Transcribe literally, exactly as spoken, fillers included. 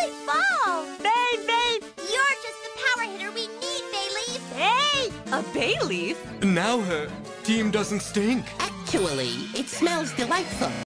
evolve! Bayleef! You're just the power hitter we need, Bayleef! Hey! A Bayleef? Now her team doesn't stink. Actually, it smells delightful.